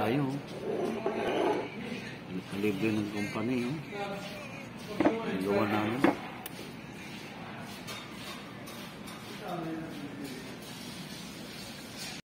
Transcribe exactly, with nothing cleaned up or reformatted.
tayo. Libre ng company, oh. Ang gawa namin.